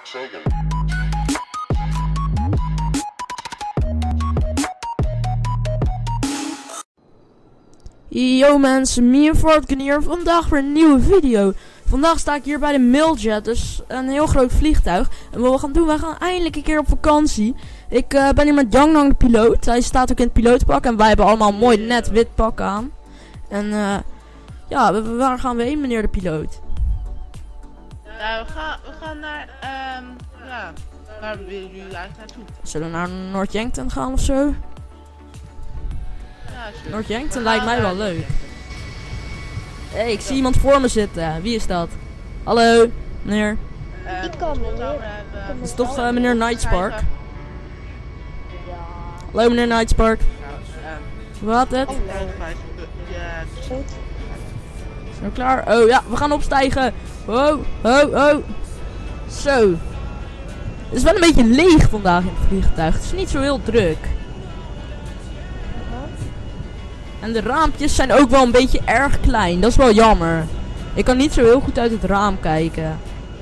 Yo mensen, me en Fortken hier. Vandaag weer een nieuwe video. Vandaag sta ik hier bij de Mailjet, dus een heel groot vliegtuig. En wat we gaan doen, we gaan eindelijk een keer op vakantie. Ik ben hier met Yang Nang de piloot. Hij staat ook in het pilootpak en wij hebben allemaal een mooi net wit pak aan. En ja, waar gaan we heen, meneer de piloot? Ja, we gaan naar, ja, waar willen jullie eigenlijk naartoe? Zullen we naar Noord-Yankton gaan of zo? Ja, sure. Noord-Yankton lijkt mij wel leuk. Hé, ik zie iemand voor me zitten. Wie is dat? Hallo, meneer. Ik kan meneer. Dat is toch meneer Nightspark? Hallo meneer Nightspark. Wat het? Zijn we klaar? Oh ja, we gaan opstijgen. Ho, ho, ho. Zo. Het is wel een beetje leeg vandaag in het vliegtuig. Het is niet zo heel druk. En de raampjes zijn ook wel een beetje erg klein. Dat is wel jammer. Ik kan niet zo heel goed uit het raam kijken.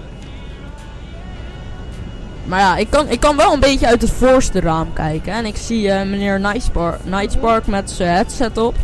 Maar ja, ik kan wel een beetje uit het voorste raam kijken. En ik zie meneer Nightspark met zijn headset op.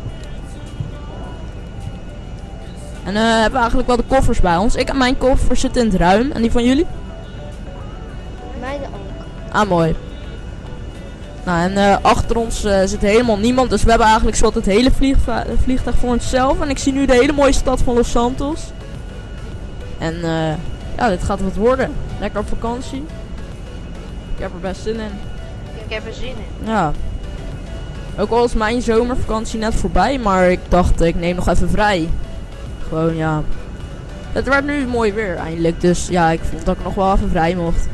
En hebben we eigenlijk wel de koffers bij ons. Ik en mijn koffer zitten in het ruim. En die van jullie? Mijne ook. Ah, mooi. Nou, en achter ons zit helemaal niemand. Dus we hebben eigenlijk zo het hele vliegtuig voor onszelf. En ik zie nu de hele mooie stad van Los Santos. En ja, dit gaat wat worden. Lekker op vakantie. Ik heb er best zin in. Ik heb er zin in. Ja. Ook al is mijn zomervakantie net voorbij. Maar ik dacht, ik neem nog even vrij. Gewoon, ja. Het werd nu mooi weer eindelijk. Dus ja, ik vond dat ik nog wel even vrij mocht.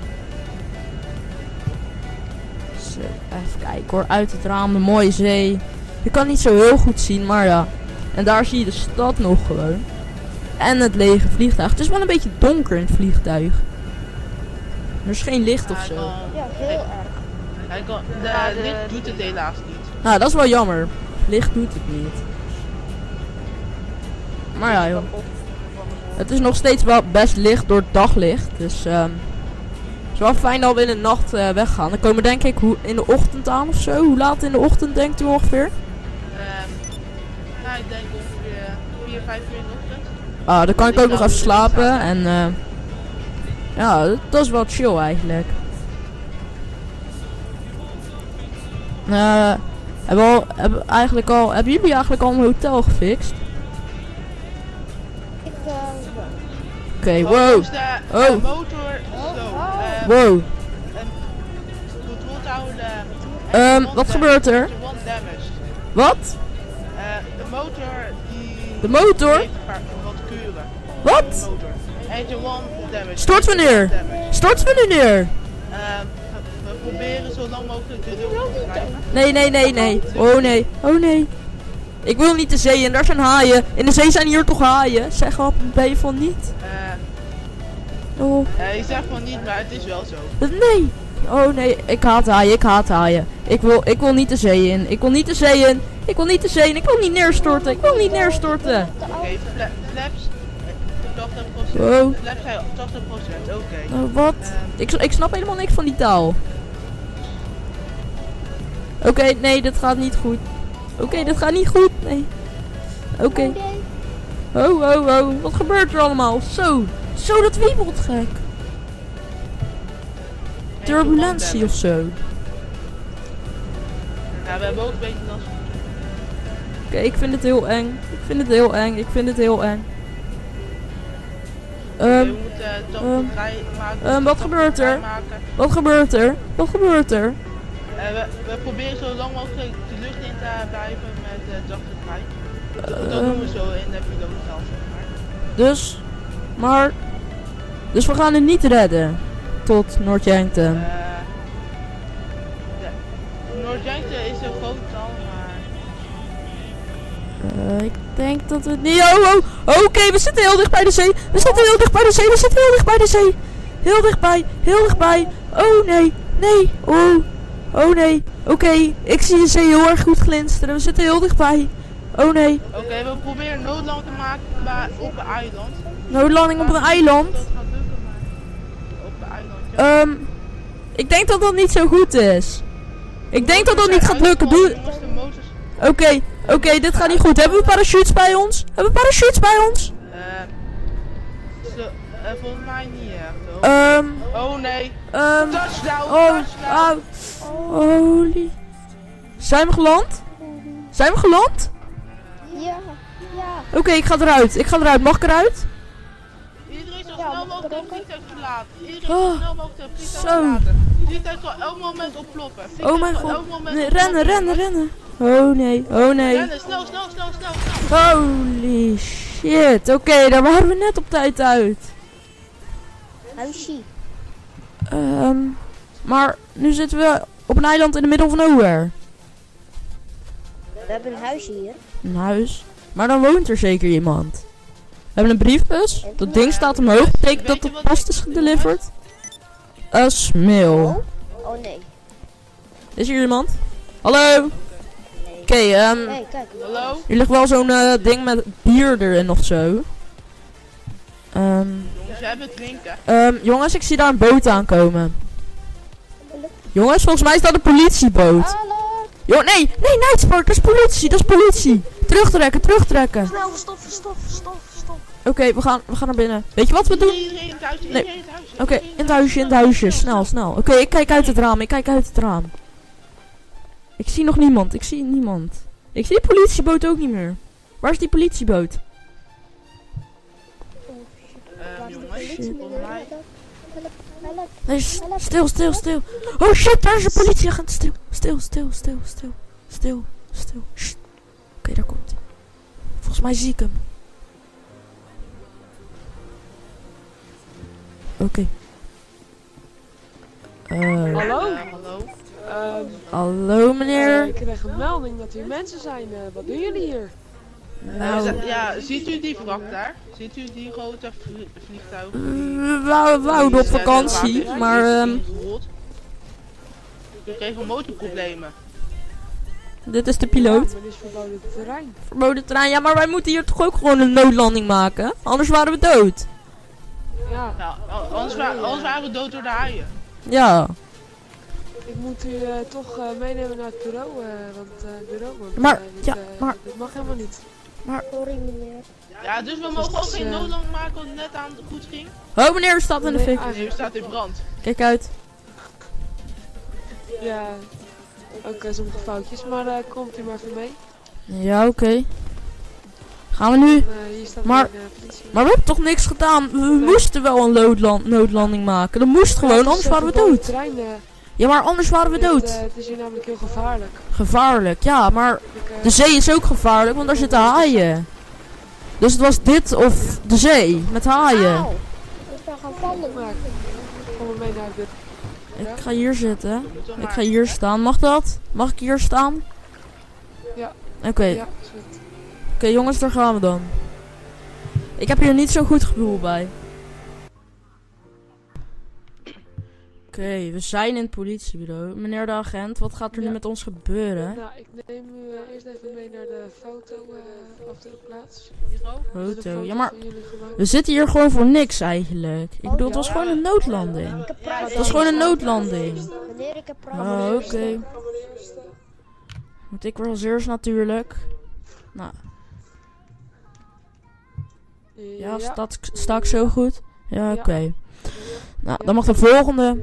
Even kijken hoor, uit het raam de mooie zee. Je kan niet zo heel goed zien, maar ja. En daar zie je de stad nog gewoon. En het lege vliegtuig. Het is wel een beetje donker in het vliegtuig. Er is geen licht of zo. Ja, heel erg. De licht doet het helaas niet. Nou, dat is wel jammer. Licht doet het niet. Maar ja joh. Het is nog steeds wel best licht door het daglicht. Dus het is wel fijn dat we in de nacht weggaan. Dan komen we denk ik in de ochtend aan of zo. Hoe laat in de ochtend denkt u ongeveer? Nou, ik denk ongeveer 4, 5 uur in de ochtend. Ah, dan kan ik ook nog even slapen. En ja, dat is wel chill eigenlijk. Hebben jullie eigenlijk al een hotel gefixt? Ik Oké, wow. De motor, Wow. Wat gebeurt er? Wat? De motor die... De motor? heeft wat kuren. Wat? Engine 1 damage. Stort wanneer? Stort wanneer? We proberen zo lang mogelijk de lucht te krijgen. Nee. Oh nee. Oh nee. Ik wil niet de zee in, daar zijn haaien. In de zee zijn hier toch haaien? Zeg op, ben je van niet? Oh. Ik zeg van niet, maar het is wel zo. Nee. Oh nee, ik haat haaien. Ik wil niet de zee in. Ik wil niet de zee in. Ik wil niet neerstorten. Oké, flaps 80%. Wow. Flaps zijn 80%, oké. Oh, wat? Ik snap helemaal niks van die taal. Oké, nee, dit gaat niet goed. Dit gaat niet goed. Nee. Oké. Oh. Wat gebeurt er allemaal? Zo, dat wiebelt gek. Turbulentie of zo. Ja, we hebben ook een beetje last van. Oké, ik vind het heel eng. We moeten toch een draai maken. Wat gebeurt er? We proberen zo lang mogelijk de lucht in te blijven met de dagtrein. Dat doen we zo in de pilootzaal, zeg maar. Dus we gaan het niet redden tot Noord-Yankton. Noord-Yankton is zo groot al, maar... Ik denk dat het niet... Oké, we zitten heel dicht bij de zee. Heel dichtbij. Oh nee. Oh nee. Oké, ik zie de zee heel erg goed glinsteren. We zitten heel dichtbij. Oh nee. Oké, we proberen noodland te maken op een eiland. Noodlanding op een eiland? Ik denk dat dat niet zo goed is. Ik denk dat dat niet gaat lukken. Doe... Oké, dit gaat niet goed. Hebben we parachutes bij ons? Volgens mij niet echt. Oh nee. Touchdown. Holy. Zijn we geland? Ja. Oké, ik ga eruit. Mag ik eruit? Iedereen zo snel mogelijk het vliegtuig verlaten. Iedereen zo snel mogelijk het vliegtuig verlaten. Het vliegtuig zal elk moment ontploppen. Oh mijn god. Nee, rennen. Oh nee. Rennen, snel. Holy shit. Oké, daar waren we net op tijd uit. Huisje. Maar nu zitten we op een eiland in de middle of nowhere. We hebben een huisje hier. Een huis. Maar dan woont er zeker iemand. We hebben een briefbus. Dat ding staat omhoog. Betekent dat de post is gedeliverd. Smil. Oh nee. Is hier iemand? Hallo? Oké, Hey, kijk. Hallo? hier ligt wel zo'n ding met bier erin of zo. Jongens, we hebben drinken. Jongens, ik zie daar een boot aankomen. Jongens, volgens mij staat een politieboot. Hallo. Nee, Nightspark, dat is politie. Terugtrekken. Snel, stop. Oké, we gaan naar binnen. Weet je wat we doen? Iedereen in het huisje, Nee. iedereen in het huisje. Oké, in het huisje. Snel. Oké, ik kijk uit het raam. Ik zie nog niemand. Ik zie de politieboot ook niet meer. Waar is die politieboot? Jongens, volgens mij... Nee, stil. Oh shit, daar is een politieagent. Stil. Sst. Oké, daar komt hij. Volgens mij zie ik hem. Oké. Hallo? Hallo meneer. Ik kreeg een melding dat hier mensen zijn. Wat doen jullie hier? Nou, ja, ziet u die wrak daar? Ziet u die grote vliegtuig? we wouden op vakantie, maar We kregen motorproblemen. dit is de piloot. Ja, dit is verboden terrein. Verboden terrein, ja, maar wij moeten hier toch ook gewoon een noodlanding maken? Anders waren we dood. Ja, Ja, anders waren we dood door de haaien. Ja. ik moet u toch meenemen naar het bureau. Maar, dat mag helemaal niet. Sorry meneer. Ja, dus we mogen ook geen noodlanding maken wat net aan het goed ging. Oh meneer, u staat in de fik. Nee, u staat in brand. Kijk uit. Ja, ook sommige foutjes, maar komt u maar even mee. Ja, oké. Gaan we nu? Hier staat Maar- politie. Maar we hebben toch niks gedaan? We moesten wel een noodlanding maken. Dat moest gewoon, anders waren we dood. Terrein, Ja, maar anders waren we dood. Het is hier namelijk heel gevaarlijk. Gevaarlijk, ja, maar Ik, de zee is ook gevaarlijk, want daar zitten haaien. Dus het was dit of de zee, met haaien. Auw. Ik ben gaan vallen. maar kom maar mee naar dit. Ik ga hier zitten. Ik ga hier staan. Mag dat? Mag ik hier staan? Ja. Oké, Ja, is goed. Oké, jongens, daar gaan we dan. Ik heb hier niet zo'n goed gevoel bij. Oké, we zijn in het politiebureau. Meneer de agent, wat gaat er nu Ja. met ons gebeuren? Nou, ik neem u eerst even mee naar de fotoafdrukplaats. Foto. Ja, maar we zitten hier gewoon voor niks eigenlijk. Ik bedoel, het was gewoon een noodlanding. Ik heb Het was gewoon een noodlanding. Meneer, ik heb Oh, oké. Moet ik wel als eerst natuurlijk. Nou, ja, sta ik zo goed? Ja, oké. Nou, dan mag de volgende.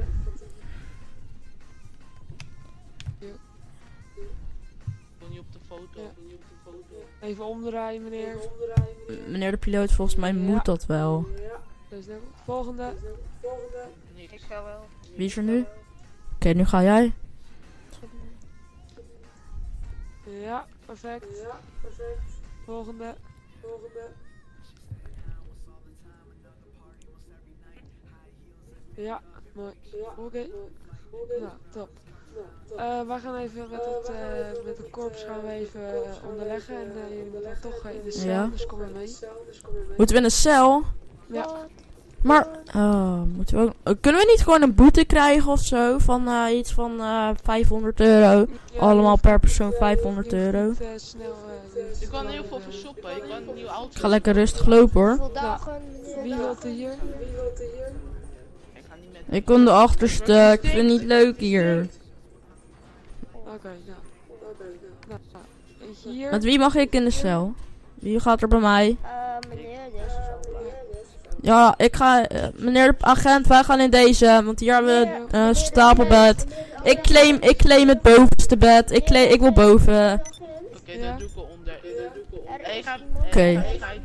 Niet op de foto. Even omdraaien, meneer. Meneer de piloot, volgens mij moet dat wel. Dus de volgende. Ik ga wel. Wie is er nu? Oké, nu ga jij. Ja, perfect. Volgende. Ja, mooi. Oké. Nou, top. Wij gaan even met het korps gaan we even onderleggen en jullie moeten toch in de cel, Ja. dus kom maar mee. Moeten we in een cel? Ja. Maar, moeten we ook, kunnen we niet gewoon een boete krijgen of zo? Van iets van 500 euro. Ja, Allemaal per persoon je 500 hoeft euro. niet, snel, Je kan heel veel vershoppen. Je kan een nieuwe auto. Ik ga lekker rustig lopen hoor. Hoeveel dagen? Wie wilt er hier? Ik ga niet Ik kom de achterste. Ik vind het niet leuk hier. Oké, nou. Hier. Met wie mag ik in de cel? Wie gaat er bij mij? Meneer, deze is ook. Ja, ik ga... meneer de agent, wij gaan in deze. Want hier hebben we een stapelbed. Ik claim het bovenste bed. Ik wil boven. Oké, dat doe ik al onder. Oké.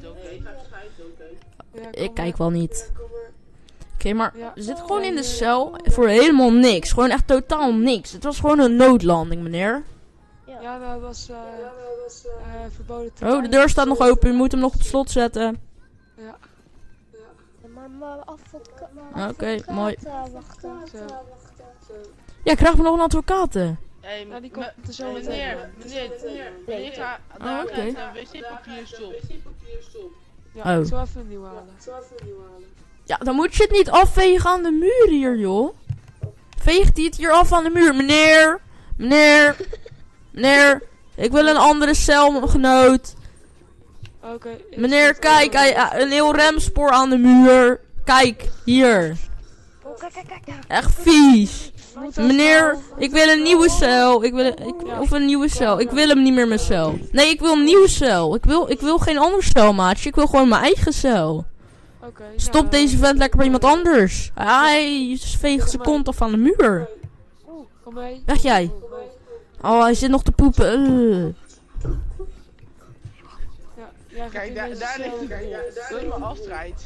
Ja, Ik kom kijk maar. wel niet. Oké, maar Ja. we zitten gewoon in de cel voor helemaal niks. Gewoon echt totaal niks. Het was gewoon een noodlanding, meneer. Ja, dat was verboden. Oh, de deur staat nog open. U moet hem nog op slot zetten. Ja, Maar mijn advocaat. Oké, mooi. Wachten. zo. Ja, krijgen we nog een advocaat? Ja, die komt er zo meteen. Meneer, ga Oh, daar oké. een wc-papier stop. Ja, Oh. ik zal even een nieuw halen. Ja, dan moet je het niet afvegen aan de muur hier, joh. Veegt hij het hier af aan de muur? Meneer. Ik wil een andere celgenoot. Oké. Meneer, kijk, een heel remspoor aan de muur. Kijk, hier. Oh, kijk. Echt vies. Meneer, ik wil een nieuwe cel. Of een nieuwe cel. Ik wil hem niet meer mijn cel. Nee, ik wil een nieuwe cel. Ik wil geen ander celmaatje. Ik wil gewoon mijn eigen cel. Oké, Stop nou, deze vent lekker bij iemand anders. Hij veegt zijn kont af aan de muur. Kom mee. Weg jij. Oh, hij zit nog te poepen. Ja, jij gaat Kijk, in daar deze ligt cel. het. Dat is mijn afstrijd.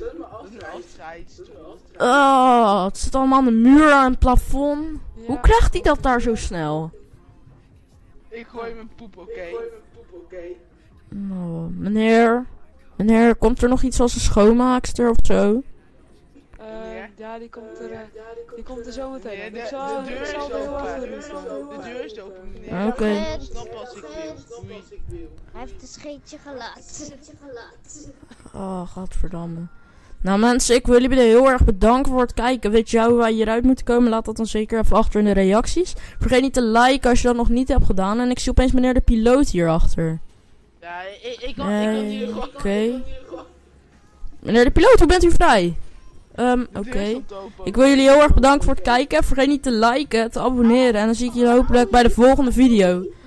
Oh, het zit allemaal aan de muur, aan het plafond. Ja. Hoe krijgt hij dat daar zo snel? Ik gooi mijn poep, oké? Oh, meneer, komt er nog iets als een schoonmaakster of zo? Ja, die komt er zo meteen. Nee, Ik de zal deur is heel open. even roepen. De deur is open, meneer. Oké. Snap als ik wil. Doei. Hij heeft een scheetje gelaten. Oh, godverdamme. Nou mensen, ik wil jullie heel erg bedanken voor het kijken. Weet je hoe wij hieruit moeten komen? Laat dat dan zeker even achter in de reacties. Vergeet niet te liken als je dat nog niet hebt gedaan. En ik zie opeens meneer de piloot hierachter. Ja, ik kan hier gewoon. Oké. Meneer de piloot, hoe bent u vrij? Oké. Ik wil jullie heel erg bedanken voor het kijken. Vergeet niet te liken, te abonneren. En dan zie ik jullie hopelijk bij de volgende video.